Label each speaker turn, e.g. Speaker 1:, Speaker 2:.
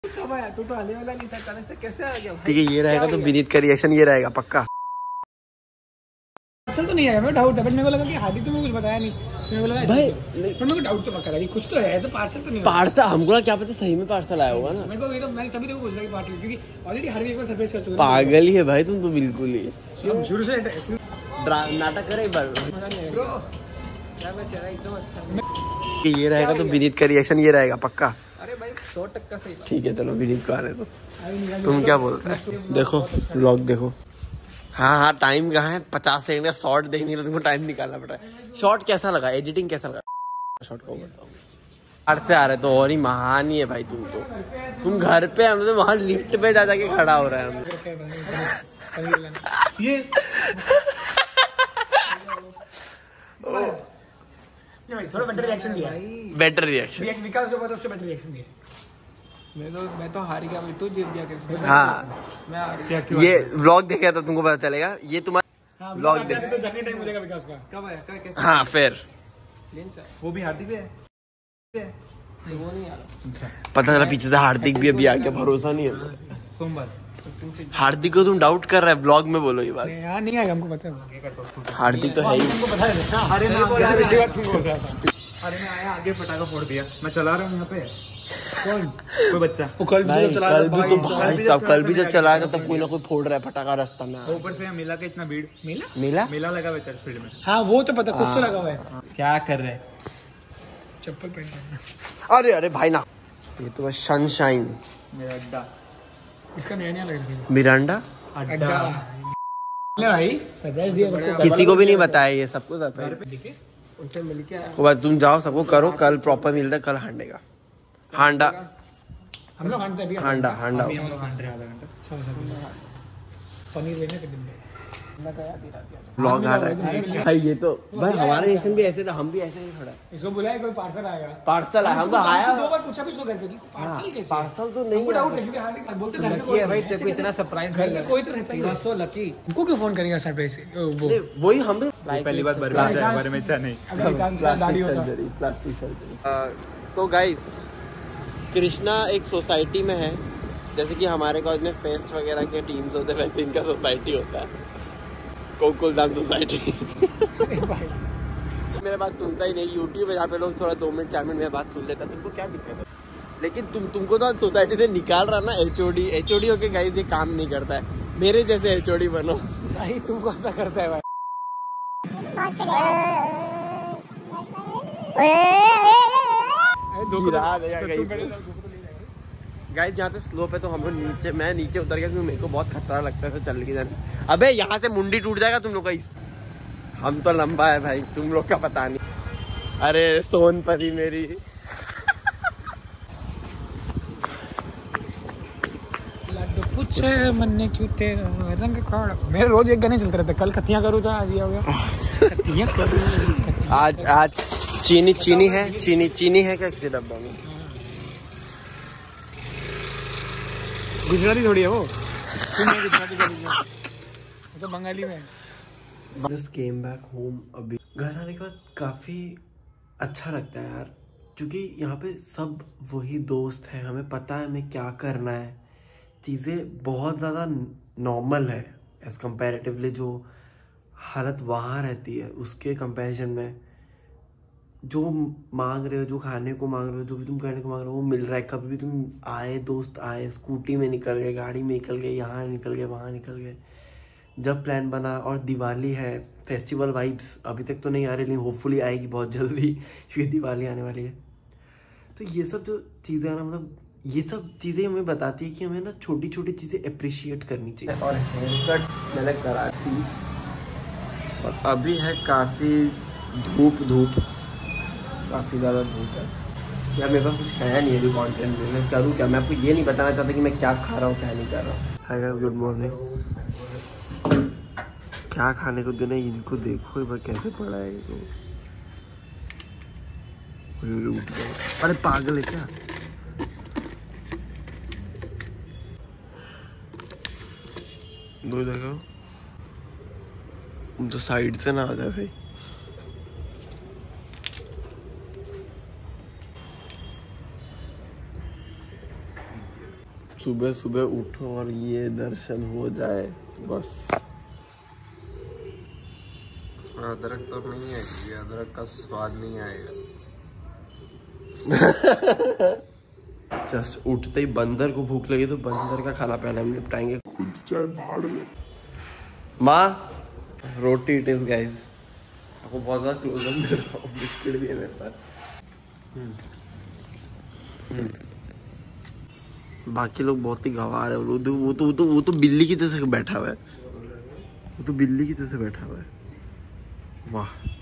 Speaker 1: कब आया? तू तो आने वाला नहीं था, अचानक से कैसे आ गया?
Speaker 2: ठीक है, ये रहेगा तो विनीत का रिएक्शन ये रहेगा पक्का।
Speaker 1: पार्सल तो नहीं आया, मैं डाउट था, बट मेरे को लगा कि हादी तुम्हें कुछ बताया नहीं, मेरे को लगा भाई, पर मेरे को डाउट तो पक्का लगा कुछ तो है, तो पार्सल तो नहीं।
Speaker 2: पार्सल हमको क्या पता सही में पार्सल आया होगा ना।
Speaker 1: मेरे को मैं तभी तो पूछ रहा कि पार्सल, क्योंकि ऑलरेडी हर वीक में सरप्राइज कर चुका।
Speaker 2: पागल ही है भाई तुम तो बिल्कुल ही।
Speaker 1: शुरू से
Speaker 2: नाटक करे एक बार।
Speaker 1: ब्रो क्या मैं चेहरा एकदम अच्छा।
Speaker 2: ये रहेगा तो विनीत का रिएक्शन ये रहेगा पक्का।
Speaker 1: अरे भाई 100% सही।
Speaker 2: ठीक है चलो विनीत को आने दो। तुम क्या बोलते है? देखो व्लॉग देखो। हाँ टाइम कहाँ है? 50 सेकंड का शॉर्ट देखने के लिए तुमको टाइम निकालना पड़ रहा है। शॉर्ट कैसा लगा? एडिटिंग कैसा लगा? शॉर्ट को बताओ। घर से आ रहे तो और ही महान ही है भाई तुम तो। तुम घर पे, हम तो वहाँ लिफ्ट पे जा जाके खड़ा हो रहा है हम।
Speaker 1: ये भाई थोड़ा बेटर रिएक्शन दिया।
Speaker 2: बेटर रिएक्शन
Speaker 1: विकास जो बात उससे बेटर रिएक्शन दिया। मैं तो हार गया, तू जीत गया कैसे?
Speaker 2: हाँ
Speaker 1: मैं हार गया।
Speaker 2: ये व्लॉग देखेगा तो तुमको पता चलेगा। ये तुम्हारा व्लॉग देख
Speaker 1: तो जर्नी टाइम मिलेगा विकास का। कब आया? कैसे?
Speaker 2: हाँ फिर
Speaker 1: वो भी हार्दिक है, वो नहीं आ रहा।
Speaker 2: पता चला पीछे से हार्दिक भी अभी आ गया। भरोसा नहीं है।
Speaker 1: सोमवार
Speaker 2: हार्दिक को तुम डाउट कर रहा है व्लॉग में। बोलो ये बात।
Speaker 1: यहाँ नहीं आएगा, हमको पता है।
Speaker 2: हार्दिक तो है ही।
Speaker 1: हमको पता है। अरे मैं आया आगे पटाखा फोड़ दिया, मैं चला रहा हूँ यहाँ पे। कौन? कोई बच्चा।
Speaker 2: कल भी जब चलाया था तब कोई ना कोई फोड़ रहा है पटाखा रास्ता में।
Speaker 1: ऊपर से मिला के इतना भीड़।
Speaker 2: मेला
Speaker 1: लगा हुआ चर्च फील्ड में। हाँ वो तो पता, कुछ तो लगा हुआ है। क्या कर रहे हैं? चप्पल पहन।
Speaker 2: अरे भाई ना, ये तो बस सनशाइन।
Speaker 1: मेरा अड्डा, इसका नया लग रहा है।
Speaker 2: मिरांडा
Speaker 1: अड्डा भाई सरप्राइज दिया।
Speaker 2: किसी को भी नहीं बताया ये, सबको सरप्राइज।
Speaker 1: उनसे मिल के आया।
Speaker 2: बस तुम जाओ, सबको करो। कल प्रॉपर मिलता है, कल हांडे का हांडा।
Speaker 1: हम लोग हांडते हैं।
Speaker 2: हांडा
Speaker 1: हम लोग हांड रहे आधा घंटा। पनीर लेने के लिए
Speaker 2: ब्लॉग आ रहा है भाई। ये तो भाई हमारे रिएक्शन भी ऐसे था, हम भी ऐसे ही खड़ा।
Speaker 1: इसको बुलाया कोई पार्सल आएगा।
Speaker 2: पार्सल आया, हम तो आया।
Speaker 1: 2 बार पूछा भी इसको घर पे कि पार्सल कैसे?
Speaker 2: पार्सल तो नहीं
Speaker 1: डाउट है, क्योंकि हार्दिक बोलते घर पे है भाई, तेरे को इतना सरप्राइज मिल रहा है। कोई तो रहता ही है। सो लकी तुमको क्यों फोन करेगा सरप्राइज से? वो
Speaker 2: वही हम
Speaker 1: पहली बात बारे में अच्छा नहीं।
Speaker 2: तो गाइस कृष्णा एक सोसाइटी में है। जैसे कि हमारे कॉलेज में फेस्ट वगैरह के टीम्स होते हैं, वैसे इनका सोसाइटी होता है, गोकुलधाम सोसाइटी। मेरे बात सुनता ही नहीं। यूट्यूब है जहाँ पे लोग थोड़ा 2 मिनट 4 मिनट में बात सुन लेता है। तुमको क्या दिक्कत है? लेकिन तुमको तो सोसाइटी से निकाल रहा ना एचओडी होके। गाइस ये काम नहीं करता है। मेरे जैसे एचओडी बनो
Speaker 1: भाई। तुमको ऐसा करता है भाई।
Speaker 2: गाइस यहाँ पे स्लोप है तो हम लोग मैं नीचे उतर गया क्योंकि मेरे को बहुत खतरा लगता है चल के जाने। अबे यहाँ से मुंडी टूट जाएगा तुम लोग का। हम तो लंबा है भाई, तुम लोग का पता नहीं। अरे सोन परी मेरी।
Speaker 1: मन्ने क्यों तेरा रंग खोड़ा। मेरे रोज एक गाने चलते रहते। कल खतियां करूँ था, आज ये हो गया खतियां करूँ।
Speaker 2: आज चीनी है। चीनी है क्या किसी डब्बा में?
Speaker 1: गुजराती थोड़ी है वो। गुजराती तो बंगाली में।
Speaker 2: Just came back home. अभी घर आने के बाद काफ़ी अच्छा लगता है यार, क्योंकि यहाँ पे सब वही दोस्त हैं। हमें पता है हमें क्या करना है। चीज़ें बहुत ज़्यादा नॉर्मल है एज़ कंपैरेटिवली। जो हालत वहाँ रहती है उसके कंपैरिजन में जो मांग रहे हो, जो खाने को मांग रहे हो, जो भी तुम करने को मांग रहे हो वो मिल रहा है। कभी भी तुम आए, दोस्त आए, स्कूटी में निकल गए, गाड़ी में निकल गए, यहाँ निकल गए, वहाँ निकल गए, जब प्लान बना। और दिवाली है, फेस्टिवल वाइब्स अभी तक तो नहीं आ रही, लेकिन होपफुली आएगी बहुत जल्दी क्योंकि दिवाली आने वाली है। तो ये सब जो चीज़ें हैं ना, मतलब ये सब चीज़ें हमें बताती है कि हमें ना छोटी छोटी चीज़ें अप्रिशिएट करनी चाहिए। और हेयर कट मैंने करा 30 और अभी है काफ़ी धूप काफ़ी ज़्यादा धूप है यार। मेरे पास कुछ है नहीं अभी कंटेंट में। मैं करूँ क्या? मैं आपको ये नहीं बताना चाहता कि मैं क्या खा रहा हूँ क्या नहीं कर रहा हूँ। Hi guys, good morning. क्या खाने को देना? इनको देखो एक बार कैसे पड़ा है इनको। अरे पागल है क्या? दो जगह तो साइड से ना आ जाए भाई। सुबह सुबह उठो और ये दर्शन हो जाए बस।
Speaker 3: उसमें अदरक तो नहीं है क्योंकि अदरक का स्वाद नहीं आएगा।
Speaker 2: जस्ट उठते ही बंदर को भूख लगी तो बंदर का खाना पहले हम निपटाएंगे खुद, चाहे भाड़ में। माँ रोटी इट इज गाइस। आपको बहुत ज्यादा क्लोजअप मिल रहा हूँ, बिस्किट भी है मेरे पास। बाकी लोग बहुत ही गंवार है। वो तो बिल्ली की तरह बैठा हुआ है। वो तो बिल्ली की तरह बैठा हुआ है। वाह।